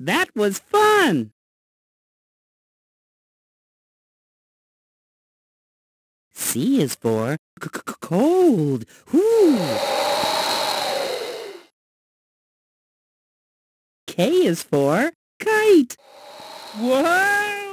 That was fun! C is for cold. Whoo! K is for kite. What?